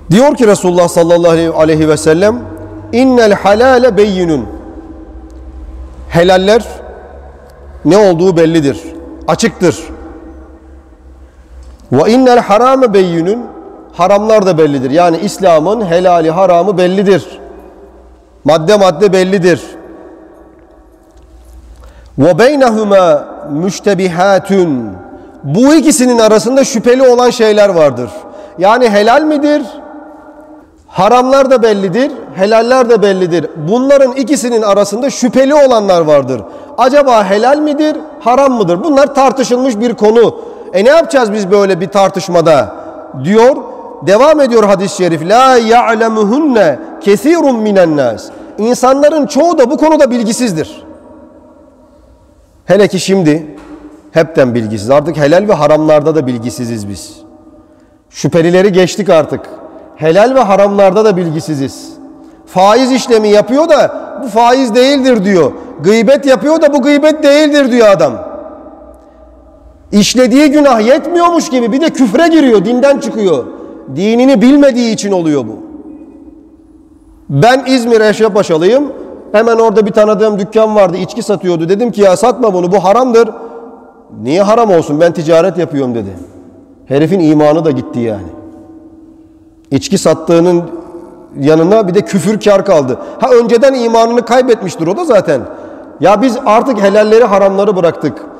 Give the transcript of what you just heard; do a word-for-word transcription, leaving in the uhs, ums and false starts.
Diyor ki Resulullah sallallahu aleyhi ve sellem, innel halale beyyinun. Helaller ne olduğu bellidir, açıktır. Ve innel harame beyyinun. Haramlar da bellidir. Yani İslam'ın helali haramı bellidir. Madde madde bellidir. Ve beynehuma müştebihatun. Bu ikisinin arasında şüpheli olan şeyler vardır. Yani helal midir? Haramlar da bellidir, helaller de bellidir. Bunların ikisinin arasında şüpheli olanlar vardır. Acaba helal midir, haram mıdır? Bunlar tartışılmış bir konu. E ne yapacağız biz böyle bir tartışmada? Diyor, devam ediyor hadis-i şerif. La ya'lemuhunne kesirun minen nas. İnsanların çoğu da bu konuda bilgisizdir. Hele ki şimdi hepten bilgisiz. Artık helal ve haramlarda da bilgisiziz biz. Şüphelileri geçtik artık. Helal ve haramlarda da bilgisiziz. Faiz işlemi yapıyor da bu faiz değildir diyor. Gıybet yapıyor da bu gıybet değildir diyor adam. İşlediği günah yetmiyormuş gibi bir de küfre giriyor, dinden çıkıyor. Dinini bilmediği için oluyor bu. Ben İzmir Eşrefpaşalıyım. Hemen orada bir tanıdığım dükkan vardı, içki satıyordu. Dedim ki ya satma bunu, bu haramdır. Niye haram olsun, ben ticaret yapıyorum dedi. Herifin imanı da gitti yani. İçki sattığının yanına bir de küfür kar kaldı. Ha önceden imanını kaybetmiştir o da zaten. Ya biz artık helalleri haramları bıraktık.